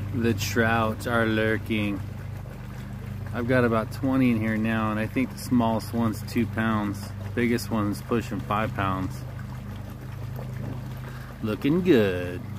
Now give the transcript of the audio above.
The trout are lurking. I've got about 20 in here now, and I think the smallest one's 2 pounds. Biggest one's pushing 5 pounds. Looking good.